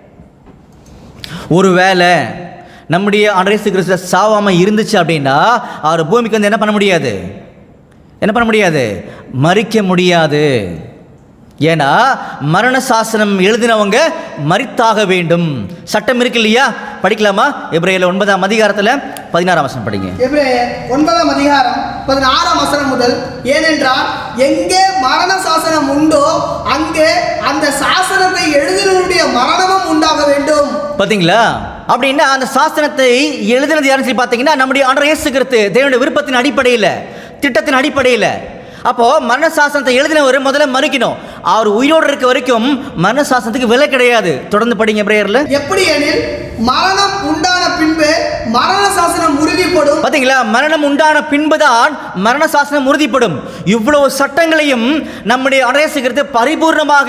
ஒருவேளை நம்முடைய ஆண்டவர் இயேசு கிறிஸ்து சாவாமை இருந்துச்சு அப்படின்னா அவர் பூமிக்கு வந்து என்ன பண்ண முடியாது? மரிக்க முடியாது. ஏன்னா மரண சாசனம் எழுதினவங்க மரித்தாக வேண்டும். சட்டம் இருக்கு இல்லையா. படிக்கலாமா? எபிரேயர் 9 அதிகாரத்தில் 16ஆம் வசனம் படிங்க. எபிரேயர் 9ஆம் அதிகாரம் 16ஆம் வசனம் முதல், ஏனென்றால் எங்கே மரண சாசனம் உண்டோ அங்கே அந்த சாசனத்தை எழுதினவருடைய மரணமும் உண்டாக வேண்டும். பாத்தீங்களா? அப்படின்னா அந்த சாசனத்தை எழுதினது யாருன்னு சொல்லி பார்த்தீங்கன்னா நம்முடைய ஆண்டவர் இயேசு கிறிஸ்து, தேவனுடைய விருப்பத்தின் அடிப்படையில், திட்டத்தின் அடிப்படையில். அப்போ மரண சாசனத்தை எழுதினவர் முதல்ல மறிக்கணும். அவர் உயிரோடு இருக்க வரைக்கும் மரண சாசனத்துக்கு விலை கிடையாது. தொடர்ந்து படிங்க எபிரேயர்ல. எப்படி எனில் மரணம் உண்டான பின்பு மரண சாசனம் உறுதிப்படும். பாத்தீங்களா? மரணம் உண்டான பின்புதான் மரண சாசனம் உறுதிப்படும். இவ்வளவு சட்டங்களையும் நம்முடைய ஆண்டவர் இயேசு கிறிஸ்து பரிபூர்ணமாக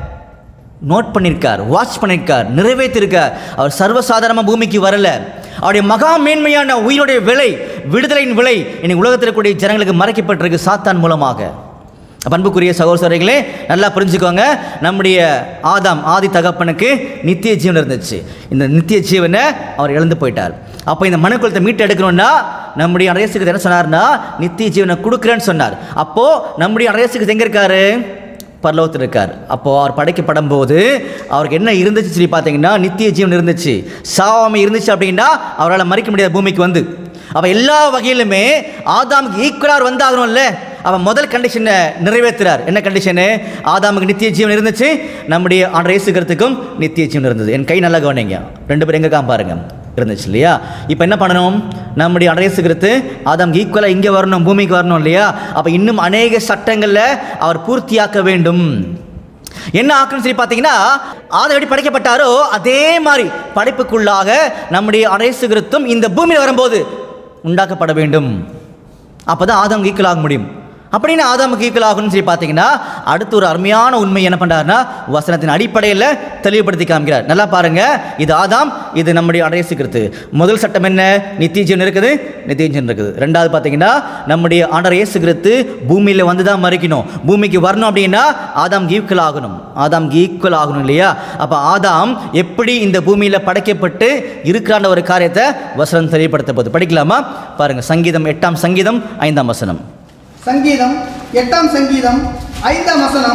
நோட் பண்ணியிருக்கார், வாட்ச் பண்ணியிருக்கார், நிறைவேற்றிருக்கார். அவர் சர்வசாதாரணமாக பூமிக்கு வரல. அவருடைய மகா மேன்மையான உயிருடைய விலை, விடுதலையின் விலை இன்னைக்கு உலகத்தில் இருக்கக்கூடிய ஜனங்களுக்கு மறைக்கப்பட்டிருக்கு சாத்தான் மூலமாக. அன்புக்குரிய சகோதரர்களே, நல்லா புரிஞ்சுக்கோங்க. நம்முடைய ஆதி தகப்பனுக்கு நித்திய ஜீவன் இருந்துச்சு. இந்த நித்திய ஜீவனை அவர் இழந்து போயிட்டார். அப்போ இந்த மனுக்குலத்தை மீட்டு எடுக்கணும்னா நம்முடைய இயேசுக்கு என்ன சொன்னார்னா நித்திய ஜீவனை கொடுக்குறேன்னு சொன்னார். அப்போது நம்முடைய இயேசுக்கு எங்கே இருக்காரு? பரலோகத்தில் இருக்கார். அப்போது அவர் படைக்கப்படும் போது அவருக்கு என்ன இருந்துச்சு சொல்லி பார்த்தீங்கன்னா நித்திய ஜீவன் இருந்துச்சு. சாவாமை இருந்துச்சு அப்படின்னா அவரால் மறிக்க முடியாது பூமிக்கு வந்து. அப்போ எல்லா வகையிலுமே ஆதாமுக்கு ஈக்குவலாக வந்தாகணும்ல. அவன் முதல் கண்டிஷனை நிறைவேற்றுறார். என்ன கண்டிஷனு? ஆதாமுக்கு நித்திய ஜீவன் இருந்துச்சு, நம்முடைய ஆண்டவர் இயேசு கிறிஸ்துவுக்கும் நித்திய ஜீவன் இருந்தது. என் கை நல்லா கவனிங்க, ரெண்டு பேரும் எங்கே பாருங்க இருந்துச்சு இல்லையா? இப்போ என்ன பண்ணணும்? நம்முடைய ஆண்டவர் இயேசு கிறிஸ்து ஆதாமுக்கு ஈக்குவலாக இங்கே வரணும், பூமிக்கு வரணும் இல்லையா? அப்போ இன்னும் அநேக சட்டங்களில் அவர் பூர்த்தியாக்க வேண்டும். என்ன ஆக்கணும் சொல்லி பார்த்தீங்கன்னா ஆதாம் எப்படி படைக்கப்பட்டாரோ அதே மாதிரி படைப்புக்குள்ளாக நம்முடைய ஆண்டவர் இயேசு கிறிஸ்துவும் இந்த பூமியில் வரும்போது உண்டாக்கப்பட வேண்டும். அப்போ தான் ஆதாமுக்கு ஈக்குவல் ஆக முடியும். அப்படின்னு ஆதாமுக்கு ஈக்குவல் ஆகணும்னு சொல்லி பார்த்தீங்கன்னா அடுத்து ஒரு அருமையான உண்மை என்ன பண்ணுறாருன்னா வசனத்தின் அடிப்படையில் தெளிவுபடுத்தி காமிக்கிறார். நல்லா பாருங்க, இது ஆதாம், இது நம்முடைய இயேசு கிறிஸ்து. முதல் சட்டம் என்ன? நித்திய ஜீவன் இருக்குது, நித்திய ஜீவன் இருக்குது. ரெண்டாவது பார்த்தீங்கன்னா நம்முடைய ஆண்டவர் இயேசு கிறிஸ்து பூமியில் வந்து தான் மறிக்கணும். பூமிக்கு வரணும் அப்படின்னா ஆதாம் ஈக்குவல் ஆகணும், ஆதாம் ஈக்குவல் ஆகணும் இல்லையா? அப்போ ஆதாம் எப்படி இந்த பூமியில் படைக்கப்பட்டு இருக்கிறான்ற ஒரு காரியத்தை வசனம் தெளிவுபடுத்த போது படிக்கலாமா? பாருங்க, சங்கீதம் 8ஆம் சங்கீதம் 5ஆம் வசனம். சங்கீதம் 8ஆம் சங்கீதம் 5ஆம் வசனம்,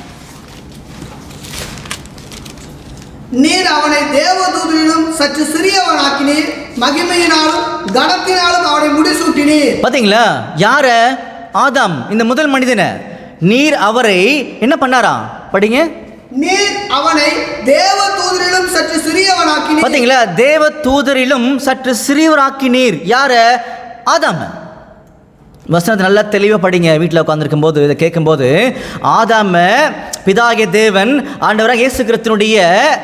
நீர் அவனை தேவதூதரிலும் சற்று சிறியவனாக்கினீர், மகிமையினாலும் கனத்தினாலும் அவனை முடிசூட்டினீர். பாத்தீங்களா? யார? ஆதாம், இந்த முதல் மனிதனை. நீர் அவரை என்ன பண்ணாராம்? படிங்க. நீர் அவனை தேவதூதரிலும் சற்று சிறியவனாக்கினீர். பாத்தீங்களா? தேவதூதரிலும் சற்று சிறியவராக்கினீர். யார? ஆதாம். வசனத்தை நல்லா தெளிவாக படிங்க. வீட்டில் உட்காந்துருக்கும் போது இதை கேட்கும்போது ஆதாம பிதாகிய தேவன் ஆண்டவராக இயேசு கிறிஸ்துவினுடைய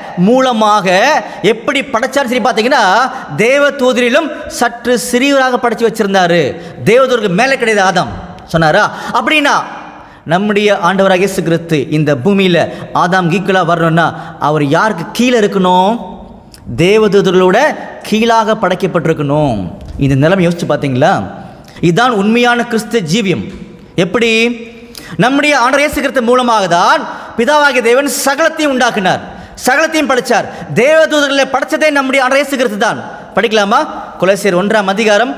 மூலமாக எப்படி படைச்சார்னு சொல்லி பார்த்தீங்கன்னா தேவதூதரிலும் சற்று சிறியவராக படைச்சு வச்சிருந்தாரு. தேவதூதருக்கு மேலே கிடையாது ஆதாம் சொன்னாரா? அப்படின்னா நம்முடைய ஆண்டவராக இயேசு கிறிஸ்து இந்த பூமியில் ஆதாம் ஈக்குவலாக வரணும்னா அவர் யாருக்கு கீழே இருக்கணும்? தேவதூதர்களோட கீழாக படைக்கப்பட்டிருக்கணும். இந்த நிலைமை யோசிச்சு பார்த்தீங்களா? இதுதான் உண்மையான கிறிஸ்து ஜீவியம். எப்படி? நம்முடைய ஆண்டவர் இயேசு கிறிஸ்து மூலமாக தான் பிதாவாகிய தேவன் சகலத்தையும் உண்டாக்கினார், சகலத்தையும் படைச்சார். தேவதூதர்களை படைச்சதே நம்முடைய ஆண்டவர் இயேசு கிறிஸ்து தான். படிக்கலாமா? கொலோசியர் 1ஆம் அதிகாரம்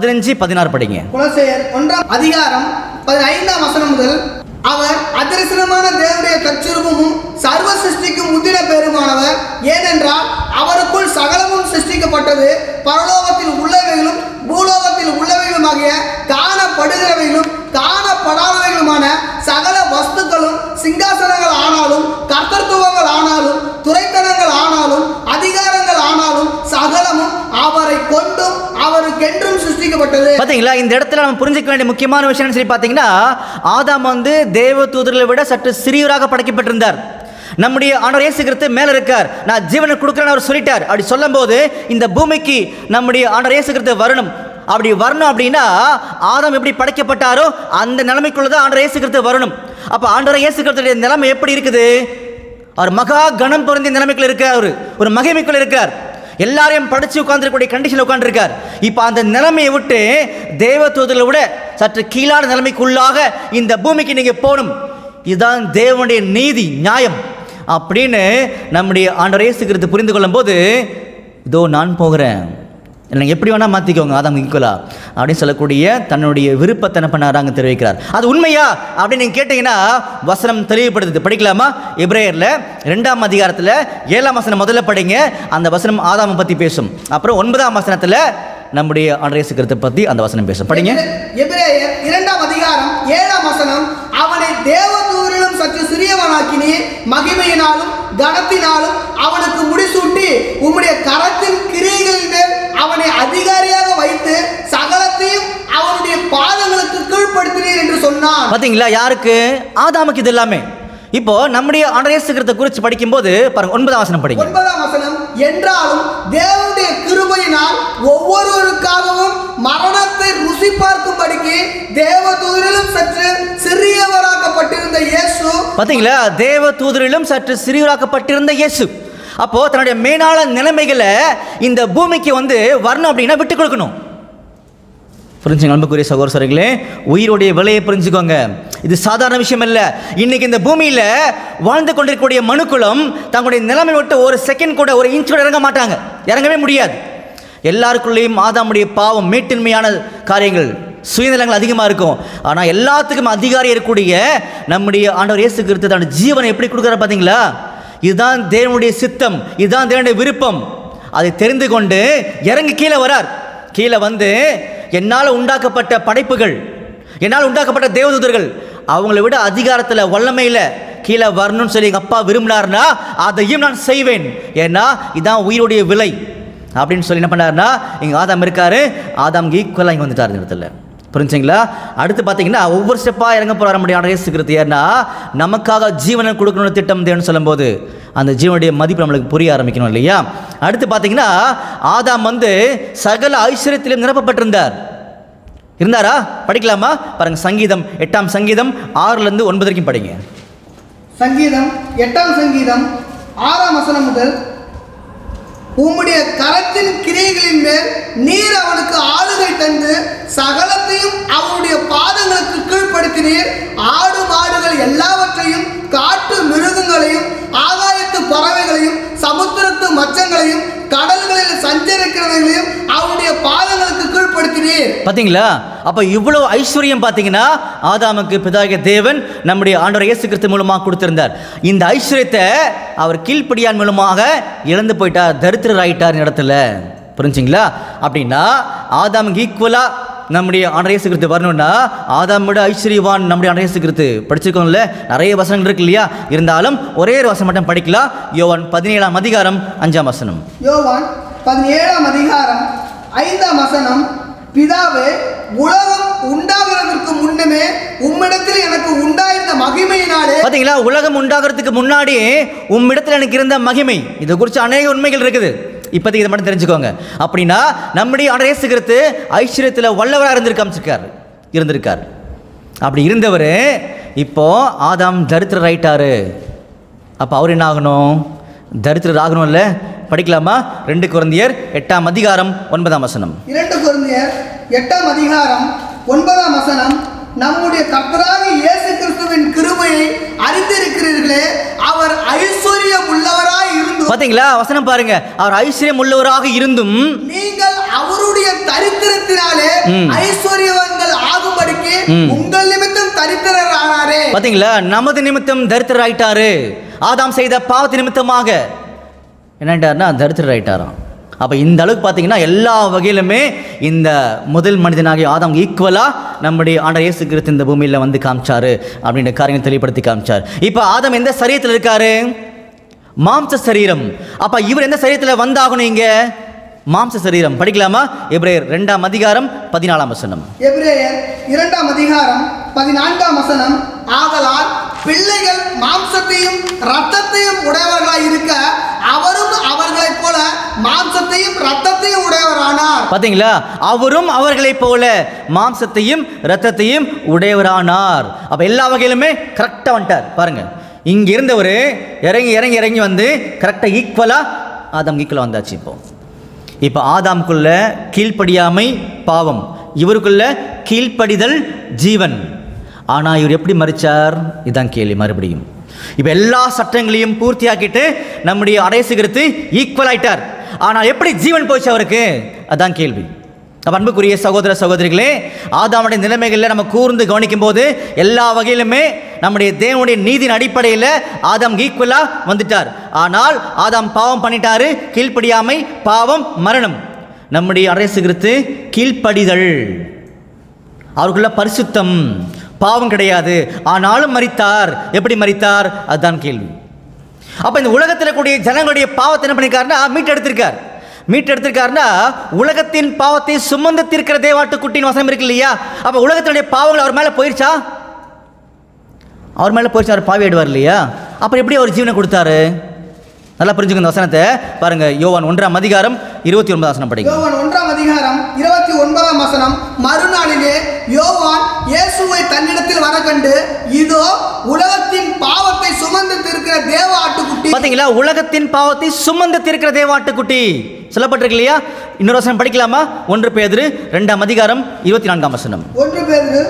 15-16 படிங்க. கொலோசியர் 1ஆம் அதிகாரம் 15ஆம் வசனம் முதல், அவர் அதரிசனமான தேவனுடைய தற்சுரூபமும் சர்வ சிருஷ்டிக்கும் முந்தின பேருமானவர். ஏனென்றால் அவருக்குள் சகலமும் சிருஷ்டிக்கப்பட்டது, பரலோகத்தில் உள்ளவைகளும் பூலோகத்தில் உள்ளவைகளுமாகிய காணப்படுகிறவைகளும் காணப்படாதவைகளுமான சகல வஸ்துக்களும், சிங்காசனங்கள் ஆனாலும் கர்த்தத்துவங்கள் ஆனாலும் துரைத்தனங்கள் ஆனாலும் அதிகாரங்கள் ஆனாலும் சகலமும் அவரை கொண்டும் அவருக்கென்றும் சிருஷ்டிக்கப்பட்டது. பாத்தீங்களா? இந்த இடத்துல நம்ம புரிஞ்சுக்க வேண்டிய முக்கியமான விஷயம் சொல்லி பார்த்தீங்கன்னா ஆதாம் வந்து தேவதூதர்களை விட சற்று சிறியவராக படைக்கப்பட்டிருந்தார். நம்முடைய ஆண்டவர் இயேசு கிறிஸ்து மேலே இருக்கார், நான் ஜீவனை கொடுக்குறேன்னு அவர் சொல்லிட்டார். அப்படி சொல்லும் போது இந்த பூமிக்கு நம்முடைய ஆண்டவர் இயேசு கிறிஸ்து வரணும். அப்படி வரணும் அப்படின்னா ஆதாம் எப்படி படைக்கப்பட்டாரோ அந்த நிலைமைக்குள்ளதான் ஆண்டவர் இயேசு கிறிஸ்து வரணும். அப்போ ஆண்டவர் இயேசு கிறிஸ்துடைய நிலைமை எப்படி இருக்குது? அவர் மகா கணம் பொருந்திய நிலைமைக்குள்ள இருக்கார், அவர் ஒரு மகிமைக்குள்ள இருக்கார், எல்லாரையும் படிச்சு உட்கார்ந்துருக்கக்கூடிய கண்டிஷனில் உட்கார்ந்துருக்கார். இப்போ அந்த நிலைமையை விட்டு தேவதூதர்களை விட சற்று கீழான நிலைமைக்குள்ளாக இந்த பூமிக்கு நீங்கள் போகணும். இதுதான் தேவனுடைய நீதி, நியாயம் அப்படின்னு நம்முடைய ஆண்டவர் இயேசு கிறிஸ்து புரிந்து கொள்ளும் போது இதோ நான் போகிறேன், எனக்கு எப்படி வேணால் மாற்றிக்கோங்க ஆதாம் ஈக்குவலா அப்படின்னு சொல்லக்கூடிய தன்னுடைய விருப்பத்தை என்ன பண்ணாராங்க தெரிவிக்கிறார். அது உண்மையா அப்படின்னு நீங்கள் கேட்டிங்கன்னா வசனம் தெளிவுபடுத்துது. படிக்கலாமா? எபிரேயரில் 2ஆம் அதிகாரத்தில் 7ஆம் வசனம் முதல்ல படிங்க. அந்த வசனம் ஆதாமை பற்றி பேசும். அப்புறம் 9ஆம் வசனத்தில் நம்முடைய ஆண்டவர் இயேசு கிறிஸ்துவை பற்றி அந்த வசனம் பேசும். படிங்க. எபிரேயர் 2ஆம் அதிகாரம் 7ஆம் வசனம். அவனை தேவதூதரிலும் சற்று சிறியவனாக்கினீர், மகிமையினாலும் கனத்தினாலும் அவனுக்கு முடிசூட்டி உம்முடைய கரத்தின் கிரியைகளின் மேல் அவனை அதிகாரியாக வைத்து சகலத்தையும் அவனுடைய பாதங்களுக்கு கீழ்ப்படுத்தினீர் என்று சொன்னான். பாத்தீங்களா? யாருக்கு? ஆதாமுக்கு இது எல்லாமே. இப்போ நம்முடைய ஆண்டவர் இயேசு கிறிஸ்துவை குறித்து படிக்கும்போது பாருங்க 9ஆம் வசனம் படிங்க. 9ஆம் வசனம். என்றாலும் தேவனுடைய கிருபையினால் ஒவ்வொருவருக்காகவும் மரணத்தை ருசி பார்க்கும்படிக்கு தேவதூதரிலும் சற்று சிறியவராக்கப்பட்டிருந்த இயேசு. பாத்தீங்களா? தேவதூதரிலும் சற்று சிறியவராக்கப்பட்டிருந்த இயேசு. அப்போ தன்னுடைய மேலான நிலைமைகளை இந்த பூமிக்கு வரணும் அப்படின்னா விட்டு கொடுக்கணும். புரிஞ்சுங்க அன்புக்குரிய சகோதரர்களே, உயிருடைய விலையை புரிஞ்சுக்கோங்க. இது சாதாரண விஷயம் இல்லை. இன்னைக்கு இந்த பூமியில் வாழ்ந்து கொண்டிருக்கக்கூடிய மனுக்குலம் தங்களுடைய நிலைமை விட்டு ஒரு செகண்ட் கூட, ஒரு இன்ச் கூட இறங்க மாட்டாங்க, இறங்கவே முடியாது. எல்லாருக்குள்ளேயும் ஆதாமுடைய பாவம், மேட்டின்மையான காரியங்கள், சுயநலங்கள் அதிகமாக இருக்கும். ஆனால் எல்லாத்துக்கும் அதிகாரி இருக்கக்கூடிய நம்முடைய ஆண்டவர் இயேசு கிறிஸ்து தன்னுடைய ஜீவனை எப்படி கொடுக்குறாரு பார்த்தீங்களா? இதுதான் தேவனுடைய சித்தம், இதுதான் தேவனுடைய விருப்பம். அதை தெரிந்து கொண்டு இறங்கி கீழே வரார். கீழே என்னால் உண்டாக்கப்பட்ட படைப்புகள், என்னால் உண்டாக்கப்பட்ட தேவதூதர்கள் அவங்களை விட அதிகாரத்தில் வல்லமையில் கீழே வரணும்னு சொல்லி எங்கள் அப்பா விரும்பினார்னா அதையும் நான் செய்வேன். ஏன்னா இதான் உயிருடைய விலை அப்படின்னு சொல்லி என்ன பண்ணார்னா, இங்கே ஆதாம் இருக்காரு, ஆதாமுக்கு ஈக்குவலாக இங்கே வந்துட்டார் இந்த இடத்துல. புரிஞ்சுங்களா? அடுத்து பார்த்தீங்கன்னா ஒவ்வொரு ஸ்டெப்பாக இறங்க போகிற நம்முடைய இயேசு கிறிஸ்து. ஏன்னா நமக்காக ஜீவனை கொடுக்கணும்னு திட்டம் தேன்னு சொல்லும்போது அந்த ஜீவனுடைய மதிப்பு நம்மளுக்கு புரிய ஆரம்பிக்கணும் இல்லையா? அடுத்து பார்த்தீங்கன்னா ஆதாம் சகல ஐஸ்வர்யத்திலும் நிரப்பப்பட்டிருந்தார். இருந்தாரா? படிக்கலாமா? பாருங்க, சங்கீதம் 8ஆம் சங்கீதம் 6லிருந்து 9 வரைக்கும் படிங்க. சங்கீதம் 8ஆம் சங்கீதம் 6ஆம் வசனம் முதல். உம்முடைய கரத்தின் கிரியைகளின் மேல் நீர் அவனுக்கு ஆளுகை தந்து சகலத்தையும் அவனுடைய பாதங்களுக்கு கீழ்ப்படுத்தினீர். ஆடு மாடுகள் எல்லாவற்றையும், காட்டு மிருகங்களையும், ஆகாயத்து பறவைகளையும், சமுத்திரத்து மச்சங்களையும், கடல்களில் சஞ்சரிக்கிறவர்களையும் அவனுடைய பாதங்களுக்கு கீழ்ப்படுத்தினீர். பாத்தீங்களா? அப்ப இவ்வளவு ஐஸ்வர்யம் பாத்தீங்கன்னா ஆதாமுக்கு பிதாகிய தேவன் நம்முடைய ஆண்டவர் இயேசு கிறிஸ்து மூலமாக கொடுத்திருந்தார். இந்த ஐஸ்வர்யத்தை அவர் கீழ்ப்படியான் மூலமாக இழந்து போயிட்டார், தரித்திரர் ஆயிட்டார் இடத்துல. புரிஞ்சுங்களா? அப்படின்னா ஆதாமுக்கு ஈக்குவலா நம்முடைய ஆண்டவர் இயேசு கிறிஸ்து வரணும்னா ஆதாமோட ஐஸ்வர்யவான் நம்முடைய ஆண்டவர் இயேசு கிறிஸ்து. படிச்சிருக்கோம்ல, நிறைய வசனங்கள் இருக்கு இல்லையா? இருந்தாலும் ஒரே ஒரு வசனம் மட்டும் படிக்கலாம். யோவான் 17ஆம் அதிகாரம் 5ஆம் வசனம். யோவான் 17ஆம் அதிகாரம் 5ஆம் வசனம். பிதாவே, உலகம் உண்டாகிறதுக்கு முன்னமே உம்மிடத்தில் எனக்கு உண்டாயிருந்த மகிமையினாலே. பாத்தீங்களா? உலகம் உண்டாகிறதுக்கு முன்னாடி உம்மிடத்தில் எனக்கு இருந்த மகிமை. இதை குறித்து அநேக உண்மைகள் இருக்குது. இப்போதைக்கு இதை மட்டும் தெரிஞ்சுக்கோங்க. அப்படின்னா நம்முடைய ஆண்டவர் இயேசு கிறிஸ்து ஐஸ்வர்யத்தில் வல்லவராக இருந்திருக்கார். அப்படி இருந்தவர் இப்போ ஆதாம் தரித்திரர் ஆயிட்டாரு. அப்போ அவர் என்ன ஆகணும்? தரித்திரர் ஆகணும்ல. படிக்கலாமா? 2 கொரிந்தியர் 8ஆம் அதிகாரம் 9ஆம் வசனம். 2 கொரிந்தியர் 8ஆம் அதிகாரம் 9ஆம் வசனம். நம்முடைய கர்த்தராகிய இயேசு கிறிஸ்துவின் கிருபையை அறிந்திருக்கிறீர்களே, அவர் ஐஸ்வர்யம் உள்ளவராய் இருந்தும். பாத்தீங்களா? வசனம் பாருங்க, அவர் ஐஸ்வர்யம் உள்ளவராக இருந்தும் நீங்கள் அவருடைய தரித்திரத்தினாலே ஐஸ்வர்யவான்கள் ஆகும்படிக்கு உங்கள் நிமித்தம் தரித்திரர் ஆனாரே. பாத்தீங்களா? நமது நிமித்தம் தரித்திரர் ஆயிட்டாரு. ஆதாம் செய்த பாவத்து நிமித்தமாக என்னட்டார்னா தரித்திரர் ஆயிட்டாராம். அப்போ இந்த அளவுக்கு பார்த்தீங்கன்னா எல்லா வகையிலுமே இந்த முதல் மனிதனாகிய ஆதாம் ஈக்குவலாக நம்முடைய ஆண்டவர் இயேசு கிறிஸ்து இந்த பூமியில் காமிச்சாரு அப்படின்ற காரியங்களை தெளிவுபடுத்தி காமிச்சார். இப்போ ஆதாம் எந்த சரீரத்தில் இருக்காரு? மாம்ச சரீரம். அப்போ இவர் எந்த சரீரத்தில் வந்தாகணும்? இங்கே மாம்ச சரீரம். படிக்கலாமா? எபிரேயர் 2ஆம் அதிகாரம் 14ஆம் வசனம். எபிரேயர் 2ஆம் அதிகாரம் 14ஆம் வசனம். ஆதலால் பிள்ளைகள் மாம்சத்தையும் இரத்தத்தையும் உடையவர்களாய் இருக்க அவரும் அவர்களைப் போல மாம்சத்தையும் இரத்தத்தையும் உடையவரானார். பாத்தீங்களா? அவரும் அவர்களைப் போல மாம்சத்தையும் இரத்தத்தையும் உடையவரானார். அப்ப எல்லா வகையிலுமே கரெக்டா வந்துட்டார். பாருங்க, இங்க இருந்தவர் இறங்கி இறங்கி இறங்கி கரெக்டா ஈக்குவலா ஆதாம் ஈக்குவலா வந்தாச்சு. இப்போ ஆதாமுக்குள்ள கீழ்ப்படியாமை பாவம், இவருக்குள்ள கீழ்ப்படிதல் ஜீவன். ஆனால் இவர் எப்படி மறிச்சார்? இதுதான் கேள்வி. மறுபடியும் இப்போ எல்லா சட்டங்களையும் பூர்த்தியாக்கிட்டு நம்முடைய இயேசு கிறிஸ்து ஈக்குவல் ஆயிட்டார். ஆனால் எப்படி ஜீவன் போச்சு அவருக்கு? அதான் கேள்வி. அன்புக்குரிய சகோதர சகோதரிகளே, ஆதாமுடைய நிலைமைகளில் நம்ம கூர்ந்து கவனிக்கும் போது எல்லா வகையிலுமே நம்முடைய தேவனுடைய நீதியின் அடிப்படையில் ஆதாம் ஈக்குவலாக வந்துட்டார். ஆனால் ஆதாம் பாவம் பண்ணிட்டாரு, கீழ்ப்படியாமை, பாவம், மரணம். நம்முடைய இயேசு கிறிஸ்து கீழ்ப்படிதல், அவருக்குள்ள பரிசுத்தம், பாவம் கிடையாது. ஆனாலும் மரித்தார். எப்படி மரித்தார்? அதுதான் கேள்வி. அப்போ இந்த உலகத்தில் கூடிய ஜனங்களுடைய பாவத்தை என்ன பண்ணியிருக்காருன்னா மீட்டெடுத்திருக்காருன்னா உலகத்தின் பாவத்தை சுமந்து தீர்க்கிற தேவாட்டுக்குட்டின் வசனம் இருக்கு இல்லையா? அப்போ உலகத்தினுடைய பாவங்கள் அவர் மேலே போயிடுச்சா? அவர் மேலே போயிடுச்சா? அவர் பாவியாடுவார் இல்லையா? அப்புறம் எப்படி அவர் ஜீவனை கொடுத்தாரு? நல்லா புரிஞ்சுக்க இந்த வசனத்தை பாருங்க. யோவான் 1:29 வசனம் படிங்க. யோவான் 1:29 வசனம். மறுநாளிலே யோவான் இயேசுவை தன்னிடத்தில் வர கண்டு, இதோ உலகத்தின் பாவத்தை சுமந்து தீர்க்கிற தேவ ஆட்டுக்குட்டி. பாத்தீங்களா? உலகத்தின் பாவத்தை சுமந்து தீர்க்கிற தேவ ஆட்டுக்குட்டி சொல்லப்பட்டிருக்கு இல்லையா? இன்னொரு வசனம் படிக்கலாமா? 1 பேதுரு 2:24 வசனம். 1 பேதுரு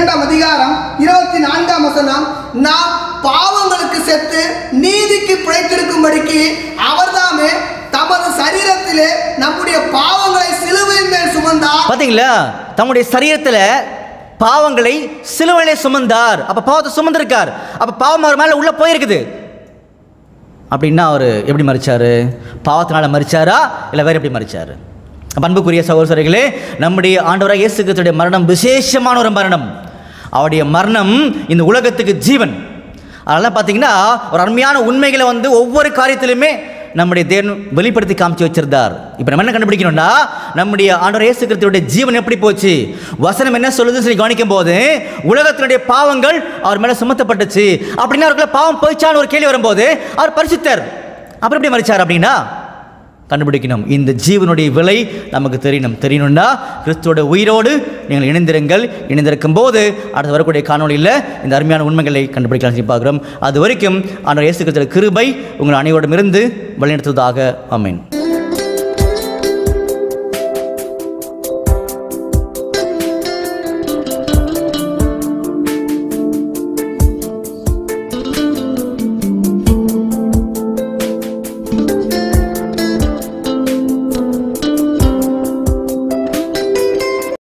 2:24 வசனம். நாம் பாவங்களுக்கு செத்து நீதிக்கு பிழைத்திருக்கும்படிக்கு அவர்தாமே தமது சரீரத்திலே நம்முடைய பாவங்களை சிலுவையின் மேல் சுமந்தார். பாத்தீங்களா? தம்முடைய சரீரத்தில் பாவங்களை சிலுவையிலே சுமந்தார். அப்ப பாவத்தை சுமந்திருக்கார். அப்ப பாவம் அவர் மேல உள்ள போயிருக்குது. அப்படின்னா அவர் எப்படி மரிச்சாரு? பாவத்தினால மரிச்சாரா இல்லை வேற எப்படி மரிச்சாரு? அன்புக்குரிய சகோதரர்களே, நம்முடைய ஆண்டவராகிய இயேசு கிறிஸ்துவின் மரணம் விசேஷமான ஒரு மரணம். அவருடைய மரணம் இந்த உலகத்துக்கு ஜீவன். அதனால பார்த்தீங்கன்னா ஒரு அருமையான உண்மைகளை ஒவ்வொரு காரியத்திலுமே நம்முடைய தேவன் வெளிப்படுத்தி காமிச்சு வச்சிருந்தார். இப்போ நம்ம என்ன கண்டுபிடிக்கணும்னா, நம்முடைய ஆண்டவர் இயேசு கிறிஸ்துவுடைய ஜீவன் எப்படி போச்சு, வசனம் என்ன சொல்லுதுன்னு சொல்லி கவனிக்கும் போது உலகத்தினுடைய பாவங்கள் அவர் மேலே சுமத்தப்பட்டுச்சு. அப்படின்னா அவருக்குள்ள பாவம் போயிச்சான்னு ஒரு கேள்வி வரும்போது அவர் பரிசுத்தர். அப்புறம் எப்படி மரிச்சார் அப்படின்னா கண்டுபிடிக்கணும். இந்த ஜீவனுடைய விலை நமக்கு தெரியணும்னா கிறிஸ்துவோட உயிரோடு நீங்கள் இணைந்திருக்கும் போது அடுத்து வரக்கூடிய காணொலியில் இந்த அருமையான உண்மைகளை கண்டுபிடிக்கலாம் பார்க்கிறோம். அது வரைக்கும் ஆண்டவர் இயேசு கிறிஸ்துவின் கிருபை உங்கள் அனைவரிடமிருந்து வழிநடத்துவதாக. ஆமென்.